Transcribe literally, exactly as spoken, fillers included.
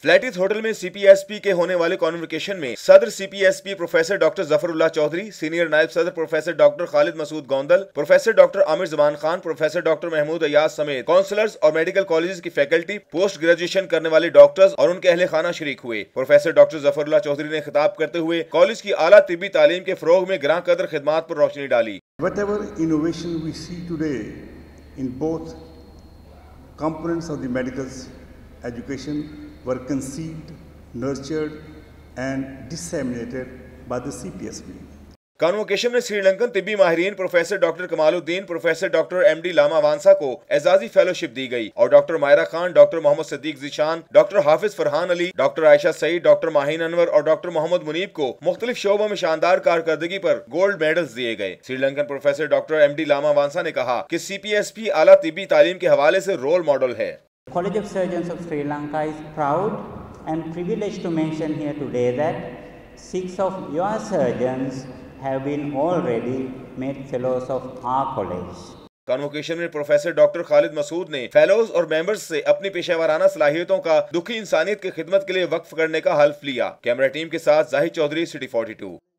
Faletti's hotel में CPSP के होने वाले कॉन्वोकेशन में सदर CPSP professor doctor Zafarullah Chaudhry, senior नायब सदर professor doctor Khalid Masood Gondal, professor doctor Aamir Zaman Khan, professor doctor Mahmood Ayaz समेत काउंसलर्स और मेडिकल कॉलेज की फैकल्टी, पोस्ट ग्रेजुएशन करने वाले डॉक्टर्स और उनके अहले खाना शरीक हुए। प्रोफेसर डॉक्टर जफरुल्लाह चौधरी ने खिताब करते हुए कॉलेज की आला तिब्बी तालीम के फरोग में गिरां कदर खिदमात पर रोशनी डाली। Whatever innovation we see today in both components of the medical education were conceived, nurtured and disseminated by the C P S B. Convocation में श्रीलंकन तिब्बी माहिरीन professor doctor Kamaluddin, professor doctor M D Lamawansa को एजाजी fellowship दी गई और doctor Maira Khan, doctor Mohammad Sadiq Zeeshan, doctor Hafiz Farhan Ali, doctor Ayesha Saeed, doctor Maheen Anwar और doctor Mohammad Munib को मुख्तलिफ शोबों में शानदार कारकर्दगी पर गोल्ड मेडल्स दिए गए। Sri Lankan professor doctor M D Lamawansa ने कहा कि सी पी एस पी आला तिब्बी तालीम के हवाले से रोल मॉडल है। College of Surgeons of Sri Lanka is proud and privileged to mention here today that six of your surgeons have been already made fellows of our college. Convocation में professor doctor Khalid Masood ने fellows और members से अपनी पेशेवराना सलाहियतों का दुखी इंसानियत की खिदमत के लिए वक्फ करने का हल्फ लिया। कैमरा टीम के साथ Zahid Chaudhry, City forty to.